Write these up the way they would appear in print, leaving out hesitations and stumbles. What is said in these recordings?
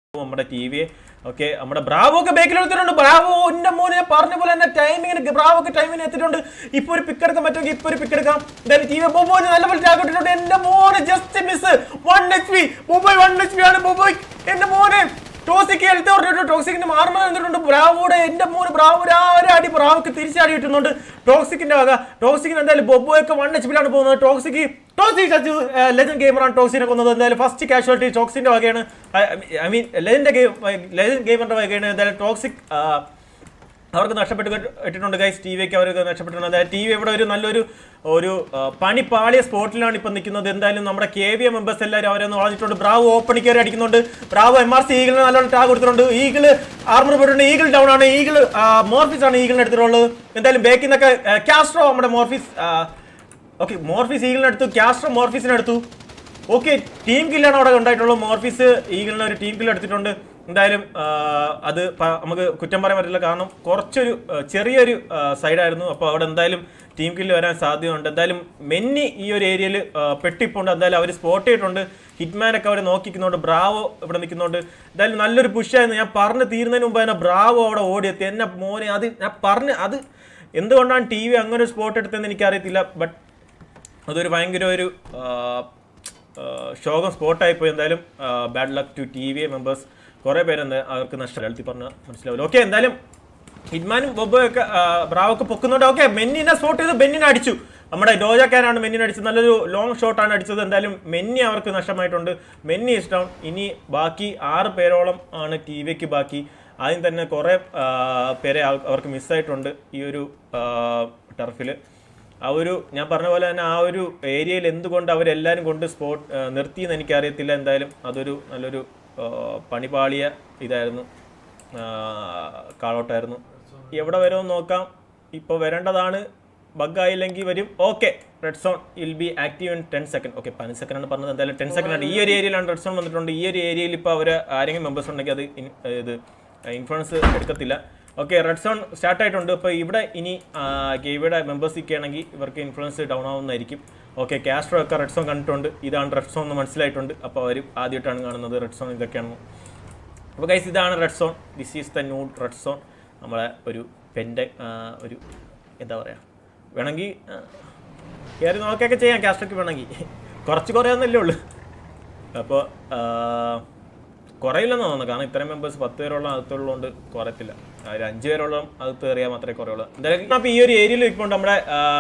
നമ്മുടെ TV. Okay, നമ്മുടെ Bravo ഒക്കെ ബേക്കിൽ എടുത്തിട്ടുണ്ട്. ബ്രാവോ എന്റെ മോനെ പറഞ്ഞ പോലെ തന്നെ ടൈമിങ്ങിന് ബ്രാവോ ഒക്കെ ടൈമിന് എത്തിയിട്ടുണ്ട്. ഇപ്പൊ ഒരു പിക്ക് എടുക്കാൻ പറ്റുമെങ്കിൽ ഇപ്പൊ ഒരു പിക്ക് എടുക്കാം. എന്തായാലും ടി.വി. ബോബോന് നല്ലപോലെ ടാക്കിട്ടുണ്ട്. എന്റെ മോനെ just miss 1 HP. Boboy 1 HP ആണ്. ബോബോയ് എന്റെ മോനെ ടോസിക്ക് ഹെൽത്ത് പറഞ്ഞിട്ട് ടോക്സിക്കിന്റെ മാർമ എന്നിട്ടുണ്ട്. ബ്രാവോടെ എന്റെ മോന് ബ്രാവോ ഒരാടി ബ്രാവോക്ക് തിരിച്ചാടി കിട്ടുന്നുണ്ട്. ടോക്സിക്കിന്റെ വക ടോക്സിക്കിന് എന്തായാലും ബോബോയൊക്കെ 1 HP ലാണ് പോകുന്നത്. ടോക്സിക് ലെജൻഡ് ഗെയിമറാണ് ടോക്സിനെ കൊന്നത്. എന്തായാലും ഫസ്റ്റ് കാഷ്വാലിറ്റി ടോക്സിന്റെ വകയാണ്. ഐ മീൻ ലെജൻഡ് ഗെയിമറിന്റെ വകയാണ്. എന്തായാലും ടോക്സിക് അവർക്ക് നഷ്ടപ്പെട്ടിട്ടുണ്ട് ഗൈസ്. ടി.വിക്ക് അവർക്ക് നഷ്ടപ്പെട്ടിട്ടുണ്ട്. അതായത് ടി.വി ഇവിടെ ഒരു നല്ലൊരു പണി പാളിയ സ്പോട്ടിലാണ് ഇപ്പം നിൽക്കുന്നത്. എന്തായാലും നമ്മുടെ KVM മെമ്പേഴ്സ് എല്ലാവരും അവരൊന്ന് വളഞ്ഞിട്ടുണ്ട്. ബ്രാവോ ഓപ്പണിൽ കയറി അടിക്കുന്നുണ്ട്. ബ്രാവോ MRC ഈഗിളിന് നല്ലോണം ടാഗ് കൊടുത്തിട്ടുണ്ട്. ഈഗിള് ആർമർ പോയിട്ടുണ്ട്. ഈഗിൾ ഡൗൺ ആണ്. ഈഗിള് മോർഫിസ് ആണ് ഈഗിളിന് എടുത്തിട്ടുള്ളത്. എന്തായാലും ബേക്കിൽ നിന്നൊക്കെ കാസ്ട്രോ നമ്മുടെ മോർഫിസ് ഓക്കെ മോർഫിസ് ഈഗിളിനെടുത്തു. കാസ്ട്രോ മോർഫിസിനെടുത്തു. ഓക്കെ, ടീം കില്ലാണ് അവിടെ ഉണ്ടായിട്ടുള്ളത്. മോർഫിസ് ഈഗിളിന് ഒരു ടീം കില്ല് എടുത്തിട്ടുണ്ട്. എന്തായാലും അത് നമുക്ക് കുറ്റം പറയാൻ പറ്റില്ല, കാരണം കുറച്ചൊരു ചെറിയൊരു സൈഡായിരുന്നു. അപ്പോൾ അവിടെ എന്തായാലും ടീം കില്ല് വരാൻ സാധ്യതയുണ്ട്. എന്തായാലും മെന്നി ഈ ഒരു ഏരിയയിൽ പെട്ടിപ്പോണ്ട്. എന്തായാലും അവർ സ്പോട്ട് ചെയ്തിട്ടുണ്ട്. ഹിറ്റ്മാനൊക്കെ അവർ നോക്കിക്കുന്നുണ്ട്. ബ്രാവോ ഇവിടെ നിൽക്കുന്നുണ്ട്. എന്തായാലും നല്ലൊരു പുഷായിരുന്നു. ഞാൻ പറഞ്ഞ് തീരുന്നതിന് മുമ്പ് തന്നെ ബ്രാവോ അവിടെ ഓടിയെത്തി. എന്നെ മോനെ അത് ഞാൻ പറഞ്ഞ് അത് എന്തുകൊണ്ടാണ് ടി.വി. അങ്ങനെ ഒരു സ്പോട്ട് എടുത്തതെന്ന് എനിക്കറിയത്തില്ല. ബട്ട് അതൊരു ഭയങ്കര ഒരു ശോകം സ്പോട്ടായിപ്പോയി. എന്തായാലും bad luck to TV. Members. കുറേ പേരെന്താ അവർക്ക് നഷ്ടം എഴുത്തി പറഞ്ഞാൽ മനസ്സിലാവില്ല. ഓക്കെ, എന്തായാലും ഹിറ്റ്മാനും ബൊബോയൊക്കെ ബ്രാവൊക്കെ പൊക്കുന്നുണ്ട്. ഓക്കെ, മെന്നിനെ സ്പോട്ട് ചെയ്ത് ബെന്നിനെ അടിച്ചു. നമ്മുടെ ഡോജക്കാനാണ് മെന്നിനെ അടിച്ചത്. നല്ലൊരു ലോങ് ഷോട്ടാണ് അടിച്ചത്. എന്തായാലും മെന്നി അവർക്ക് നഷ്ടമായിട്ടുണ്ട്. മെന്നി ഈസ് ഡൗൺ. ഇനി ബാക്കി 6 പേരോളം ആണ് ടി.വിക്ക് ബാക്കി. ആദ്യം തന്നെ കുറേ പേരെ അവർക്ക് മിസ്സായിട്ടുണ്ട് ഈ ഒരു ടർഫിൽ. ഞാൻ പറഞ്ഞ പോലെ തന്നെ ആ ഒരു ഏരിയയിൽ എന്തുകൊണ്ട് അവരെല്ലാവരും കൊണ്ട് സ്പോട്ട് നിർത്തിയെന്ന് എനിക്കറിയത്തില്ല. എന്തായാലും അതൊരു നല്ലൊരു പണിപാളിയ ഇതായിരുന്നു, കാളോട്ടായിരുന്നു. എവിടെ വരുമെന്ന് നോക്കാം. ഇപ്പോൾ വരേണ്ടതാണ്. ബഗ്ഗായില്ലെങ്കിൽ വരും. Okay, red zone will be active in 10 second. Okay, 15 സെക്കൻഡാണ് പറഞ്ഞത്. എന്തായാലും 10 സെക്കൻഡാണ്. ഈ ഒരു ഏരിയയിലാണ് റെഡ് സോൺ വന്നിട്ടുണ്ട്. ഈ ഒരു ഏരിയയിൽ ഇപ്പോൾ അവർ ആരെങ്കിലും മെമ്പേഴ്സ് ഉണ്ടെങ്കിൽ അത് ഇൻഫ്ലുവൻസ് എടുക്കത്തില്ല. ഓക്കെ, റെഡ് സോൺ സ്റ്റാർട്ടായിട്ടുണ്ട്. ഇപ്പോൾ ഇവിടെ ഇനി KVയുടെ മെമ്പേഴ്സ് നിൽക്കുകയാണെങ്കിൽ ഇവർക്ക് ഇൻഫ്ലുവൻസ് ഡൗൺ ആവുന്നതായിരിക്കും. ഓക്കെ, കാസ്ട്രോ ഒക്കെ റെഡ് സോൺ കണ്ടിട്ടുണ്ട്. ഇതാണ് റെഡ് സോൺ എന്ന് മനസ്സിലായിട്ടുണ്ട്. അപ്പോൾ അവർ ആദ്യമായിട്ടാണ് കാണുന്നത് റെഡ് സോൺ ഇതൊക്കെയാണ്. അപ്പോൾ ഗൈസ്, ഇതാണ് red zone. This is the new red zone. നമ്മളെ ഒരു ഒരു എന്താ പറയുക, വേണമെങ്കിൽ കയറി നോക്കിയൊക്കെ ചെയ്യാം. കാസ്ട്രോക്ക് വേണമെങ്കിൽ കുറയൊന്നല്ലേ ഉള്ളൂ. അപ്പോൾ കുറയില്ലെന്ന് തോന്നുന്നു, കാരണം ഇത്രയും മെമ്പേഴ്സ് 10 പേരോളം അകത്തുള്ളതുകൊണ്ട് കുറയത്തില്ല. ഒരു 5 പേരോളം അകത്ത് കയറിയാൽ മാത്രമേ കുറയുള്ളൂ. എന്തായാലും അപ്പോൾ ഈ ഒരു ഏരിയയിൽ ഇപ്പോൾ നമ്മുടെ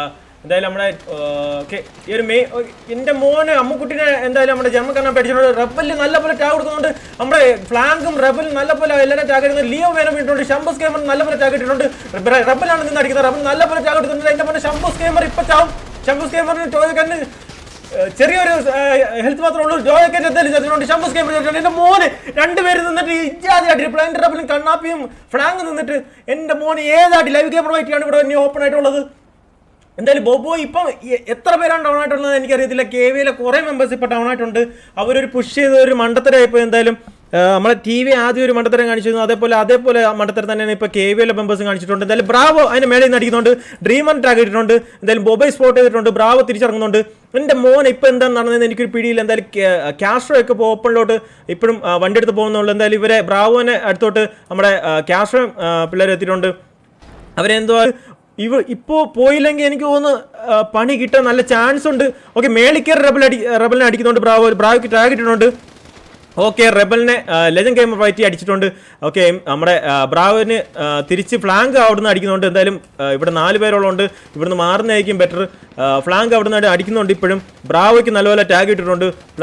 ഈ ഒരു എൻ്റെ മോന് അമ്മുക്കുട്ടിനെ എന്തായാലും നമ്മുടെ ജന്മക്കരണം പഠിച്ചിട്ടുണ്ട്. റെബലിൽ നല്ലപോലെ ടാഗ് കൊടുക്കുന്നുണ്ട്. നമ്മുടെ ഫ്ലാങ്കും റെബലും നല്ലപോലെ എല്ലാവരും ടാഗ് എടുക്കുന്നത്. ലിയോ വേനം ഇട്ടുണ്ട്. ഷംബസ് ഗെയിമർ നല്ലപോലെ ടാഗ് ഇട്ടിട്ടുണ്ട്. റെബലാണ് നിന്ന് അടിക്കുന്നത്. റെബൽ നല്ലപോലെ ടാഗ് എടുത്തിട്ടുണ്ട്. എൻ്റെ മോനെ ഷംബസ് ഗെയിമർ ഇപ്പം ചാവും. ഷംബസ് ഗെയിമറിന് ടോയ്ക്കന് ചെറിയൊരു ഹെൽത്ത് മാത്രമേ ഉള്ളൂ. ജോയക്കറ്റ് എന്തായാലും ചത്തിട്ടുണ്ട്. ഷംബസ് ഗെയിമർ ചത്തിട്ടുണ്ട്. എൻ്റെ മോന് 2 പേര് നിന്നിട്ട് ഇജാതി പ്ലാന്റ് റബലും കണ്ണാപ്പിയും ഫ്ലാങ് നിന്നിട്ട് എൻ്റെ മോന് ഏതാട്ടി ലൈവ് ഗെയിമർ വൈറ്റിയാണ് ഇവിടെ ഇനി ഓപ്പൺ ആയിട്ടുള്ളത്. എന്തായാലും ബോബോ ഇപ്പം എത്ര പേരാണ് ഡൗൺ ആയിട്ടുള്ളത് എനിക്കറിയത്തില്ല. KVയിലെ കുറേ മെമ്പേഴ്സ് ഇപ്പോൾ ഡൗൺ ആയിട്ടുണ്ട്. അവരൊരു പുഷ് ചെയ്ത ഒരു മണ്ടത്തരമായിപ്പോൾ. എന്തായാലും നമ്മളെ ടി.വി. ആദ്യം ഒരു മണ്ടത്തരം കാണിച്ചിരുന്നു. അതേപോലെ മണ്ടത്തരം തന്നെയാണ് ഇപ്പോൾ KVയിലെ മെമ്പേഴ്സും കാണിച്ചിട്ടുണ്ട്. എന്തായാലും ബ്രാവോ അതിന് മേളിൽ നിന്ന് അടിക്കുന്നുണ്ട്. ഡ്രീമർ ടാഗ് ഇട്ടിട്ടുണ്ട്. എന്തായാലും ബോബോയ് സ്പോട്ട് ചെയ്തിട്ടുണ്ട്. ബ്രാവോ തിരിച്ചിറങ്ങുന്നുണ്ട്. എൻ്റെ മോൻ ഇപ്പോൾ എന്താണ് നടന്നതെന്ന് എനിക്കൊരു പിടിയില്ല. എന്തായാലും കാസ്ട്രോ ഒക്കെ ഇപ്പോൾ ഓപ്പണിലോട്ട് ഇപ്പോഴും വണ്ടി എടുത്ത് പോകുന്നുള്ളൂ. എന്തായാലും ഇവരെ ബ്രാവോനെ അടുത്തോട്ട് നമ്മുടെ കാസ്ട്രോ പിള്ളേർ എത്തിയിട്ടുണ്ട്. അവരെന്തോ ഇപ്പോൾ പോയില്ലെങ്കിൽ എനിക്ക് തോന്നുന്നു പണി കിട്ടാൻ നല്ല ചാൻസ് ഉണ്ട്. ഓക്കെ, മേളിക്കർ റെബലിനെ അടിക്കുന്നുണ്ട്. ബ്രാവോയ്ക്ക് ടാഗ് ഇട്ടിട്ടുണ്ട്. ഓക്കെ, റെബലിനെ ലെജൻഡ് ഗെയിമർ ഫൈറ്റ് അടിച്ചിട്ടുണ്ട്. ഓക്കെ, നമ്മുടെ ബ്രാവോന് തിരിച്ച് ഫ്ലാങ്ക് അവിടുന്ന് അടിക്കുന്നുണ്ട്. എന്തായാലും ഇവിടെ 4 പേരോളമുണ്ട്. ഇവിടുന്ന് മാറുന്നതായിരിക്കും ബെറ്റർ. ഫ്ലാങ്ക് അവിടുന്ന് അടിക്കുന്നുണ്ട്. ഇപ്പോഴും ബ്രാവോയ്ക്ക് നല്ലപോലെ ടാഗ് ഇട്ടിട്ടുണ്ട്.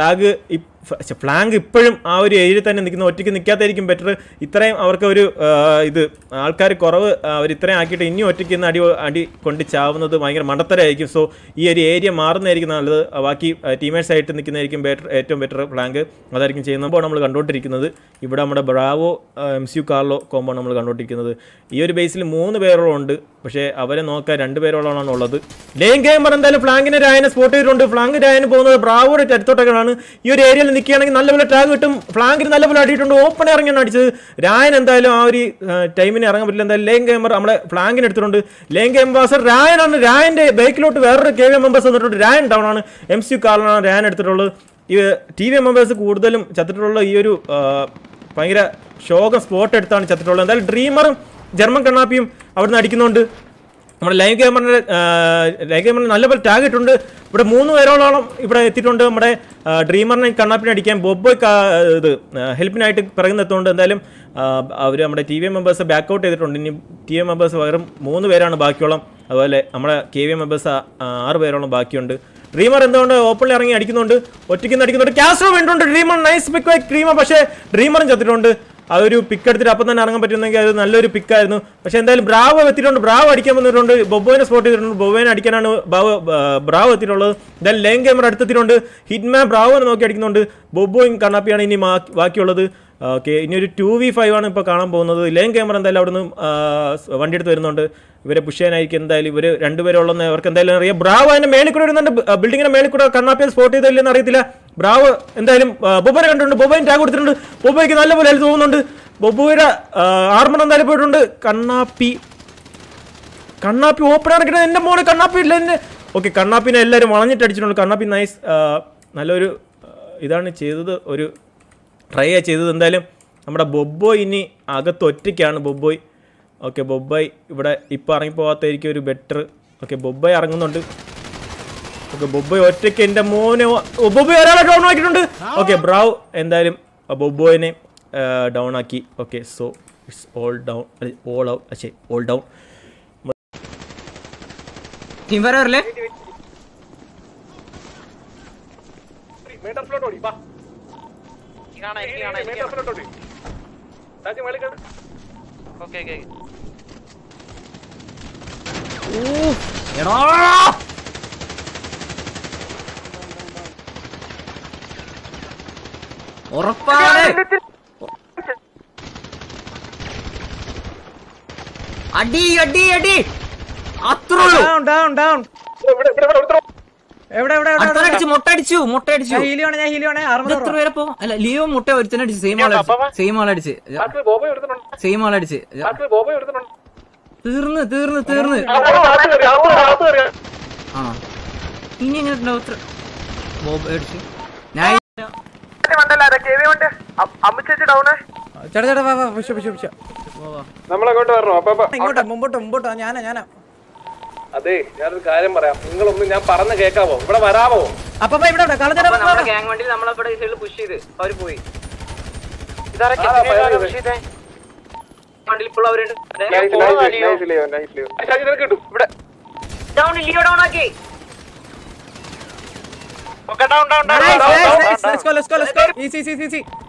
ഫ്ലാങ്ക് ഇപ്പോഴും ആ ഒരു ഏരിയയിൽ തന്നെ നിൽക്കുന്ന, ഒറ്റയ്ക്ക് നിൽക്കാത്തായിരിക്കും ബെറ്റർ. ഇത്രയും അവർക്ക് ഒരു ആൾക്കാർ കുറവ് അവർ ഇത്രയും ആക്കിയിട്ട് ഇനി ഒറ്റയ്ക്ക് നിന്ന് അടി കൊണ്ട് ചാവുന്നത് ഭയങ്കര മണ്ടത്തരമായിരിക്കും. സോ ഈ ഒരു ഏരിയ മാറുന്നതായിരിക്കും നല്ലത്. ബാക്കി ടീമേഴ്സ് ആയിട്ട് നിൽക്കുന്നതായിരിക്കും ഏറ്റവും ബെറ്റർ. ഫ്ലാങ്ക് അതായിരിക്കും ചെയ്യുമ്പോൾ നമ്മൾ കണ്ടുകൊണ്ടിരിക്കുന്നത്. ഇവിടെ നമ്മുടെ ബ്രാവോ MCU കാർലോ കോമ്പോ നമ്മൾ കണ്ടുകൊണ്ടിരിക്കുന്നത്. ഈ ഒരു ബേസിൽ 3 പേരോളം ഉണ്ട്. പക്ഷേ അവരെ നോക്കാൻ 2 പേരോളമാണ് ഉള്ളത്. ലെയിൻ ഗെയിമർ എന്തായാലും ഫ്ലാങ്കിനെ രായനെ സ്പോട്ട് ചെയ്തിട്ടുണ്ട്. ഫ്ലാങ്ക് രായന് പോകുന്നത് ബ്രാവോയുടെ അടുത്തോട്ടൊക്കെയാണ്. ഈ ഒരു ഏരിയയിൽ നിൽക്കുകയാണെങ്കിൽ നല്ലപോലെ ടാഗ് കിട്ടും. ഫ്ലാങ്കിന് നല്ലപോലെ അടിയിട്ടുണ്ട്. ഓപ്പൺ ഇറങ്ങിയാണ് അടിച്ചത്. രായൻ എന്തായാലും ആ ഒരു ടൈമിന് ഇറങ്ങാൻ പറ്റില്ല. എന്തായാലും ലെയിൻ ഗെയിമർ നമ്മളെ ഫ്ലാങ്കിന് എടുത്തിട്ടുണ്ട്. Line gamer രായനാണ്. രായൻ്റെ ബേക്കിലോട്ട് വേറൊരു KVM മെമ്പേഴ്സ് വന്നിട്ടുണ്ട്. രായൻ ഡൗൺ ആണ്. MCU കാർലാണ് രായൻ എടുത്തിട്ടുള്ളത്. ഈ ടി.വി. മെമ്പേഴ്സ് കൂടുതലും ചത്തിട്ടുള്ള ഈ ഒരു ഭയങ്കര ശോകം സ്പോട്ട് എടുത്താണ് ചത്തിട്ടുള്ളത്. എന്തായാലും ഡ്രീമറും ജർമ്മൻ കണ്ണാപ്പിയും അവിടുന്ന് അടിക്കുന്നുണ്ട്. നമ്മുടെ ലൈവ് ഗെയിമറിന് നല്ലപോലെ ടാഗ് ഇട്ടുണ്ട്. ഇവിടെ 3 പേരോളം ഇവിടെ എത്തിയിട്ടുണ്ട്. നമ്മുടെ ഡ്രീമറിനെ കണ്ണാപ്പിനെ അടിക്കാൻ ബൊബ്ബോയ് ഇത് ഹെൽപ്പിനായിട്ട് പിറകുന്നെത്തുന്നുണ്ട്. എന്തായാലും അവർ നമ്മുടെ TVM മെമ്പേഴ്സ് ബാക്കൗട്ട് ചെയ്തിട്ടുണ്ട്. ഇനി TVM മെമ്പേഴ്സ് വെറും 3 പേരാണ് ബാക്കിയോളം. അതുപോലെ നമ്മുടെ KVM മെമ്പേഴ്സ് 6 പേരോളം ബാക്കിയുണ്ട്. ഡ്രീമർ എന്തുകൊണ്ട് ഓപ്പണിൽ ഇറങ്ങി അടിക്കുന്നുണ്ട്, ഒറ്റയ്ക്ക് അടിക്കുന്നുണ്ട്. കാസ്ട്രോ വേണ്ടിട്ടുണ്ട്. Dreamer nice pick by Dreamer. പക്ഷേ ഡ്രീമറും ചത്തിട്ടുണ്ട്. അതൊരു പിക്ക് എടുത്തിട്ട് അപ്പം തന്നെ ഇറങ്ങാൻ പറ്റുന്നെങ്കിൽ അത് നല്ലൊരു പിക്കായിരുന്നു. പക്ഷേ എന്തായാലും ബ്രാവോ എത്തിയിട്ടുണ്ട്. ബ്രാവോ അടിക്കാൻ വന്നിട്ടുണ്ട്. ബൊബ്ബോയിനെ സ്പോട്ട് ചെയ്തിട്ടുണ്ട്. ബൊബ്ബോയിനെ അടിക്കാനാണ് ബ്രാവോ എത്തിയിട്ടുള്ളത്. എന്തായാലും ലേൻ ഗെയിമർ അടുത്തെത്തിയിട്ടുണ്ട്. ഹിറ്റ്മാൻ ബ്രാവോനെ നോക്കി അടിക്കുന്നുണ്ട്. ബൊബ്ബോയും കണ്ണാപ്പിയാണ് ഇനി ബാക്കിയുള്ളത്. ഓക്കെ, ഇനി ഒരു 2v5 ആണ് ഇപ്പോൾ കാണാൻ പോകുന്നത്. ലേൻ ഗെയിമർ എന്തായാലും അവിടുന്ന് വണ്ടി എടുത്ത് വരുന്നുണ്ട്. ഇവരെ പുഷ് ചെയ്യാനായിരിക്കും. എന്തായാലും ഇവർ 2 പേരുള്ളതെന്ന് അവർക്ക് എന്തായാലും അറിയാം. ബ്രാവോ അതിൻ്റെ മേളിൽ കൂടെ വരുന്നുണ്ട്. ബിൽഡിങ്ങിൻ്റെ മേളിൽ കൂടെ കണ്ണാപ്പിയെ സ്പോട്ട് ചെയ്തില്ലെന്ന് അറിയത്തില്ല. ബ്രാവോ എന്തായാലും ബൊബ്ബോനെ കണ്ടിട്ടുണ്ട്. ബൊബ്ബോയും ടാഗ് കൊടുത്തിട്ടുണ്ട്. ബൊബ്ബോയ്ക്ക് നല്ലപോലെ ഹെൽത്ത് തോന്നുന്നുണ്ട്. ബൊബ്ബോയുടെ ആർമർ എന്തായാലും പോയിട്ടുണ്ട്. കണ്ണാപ്പി ഓപ്പൺ ഇറക്കിയിട്ട് എൻ്റെ മോനെ കണ്ണാപ്പി ഇല്ല എന്നെ. ഓക്കെ, കണ്ണാപ്പിനെ എല്ലാവരും വളഞ്ഞിട്ട് അടിച്ചിട്ടുണ്ട്. കണ്ണാപ്പി നൈസ് നല്ലൊരു ഇതാണ് ചെയ്തത്, ഒരു ട്രൈ ചെയ്തത്. എന്തായാലും നമ്മുടെ ബൊബ്ബോയ് ഇനി അകത്ത് ഒറ്റയ്ക്കാണ് ബൊബ്ബോയ്. ഓക്കെ, ബൊബ്ബോയ് ഇവിടെ ഇപ്പോൾ ഇറങ്ങിപ്പോകാത്തായിരിക്കും ഒരു ബെറ്റർ. ഓക്കെ, ബൊബ്ബോയ് ഇറങ്ങുന്നുണ്ട്. ഓക്കെ, ബൊബ്ബോയ് ഒറ്റയ്ക്ക് എൻ്റെ മോനെ. ബൊബ്ബോയ് ഒരാളെ ഡൗൺ ആക്കിയിട്ടുണ്ട്. ഓക്കെ, ബ്രാവ് എന്തായാലും ബൊബ്ബോയിനെ ഡൗൺ ആക്കി. Okay, so it's all down, all out. അച്ഛേ, ഓൾ ഡൗൺ. ടീം വരല്ലേ ഉറപ്പാണ്. അടി അടി അടി അത്രേ ഉള്ളൂ. മുട്ടടിച്ചു എത്ര പേരെ പോ. അല്ല, ലിയോ മുട്ട ഒരുത്തനടിച്ചു. സെയിം ആളടിച്ച് തീർന്ന് ആ ഇനി എങ്ങനെ ബോബ് അടിച്ചു. മുമ്പോട്ടോ ഞാനാ. അതെ, ഞാനൊരു കാര്യം പറയാം. നിങ്ങളൊന്ന് ഞാൻ പറഞ്ഞ കേൾക്കാമോ? ഇവിടെ വരാമോ? ഗ്യാങ് വണ്ടി നമ്മളെ പുഷ് ചെയ്ത് അവര് പോയി. Let's go. Easy.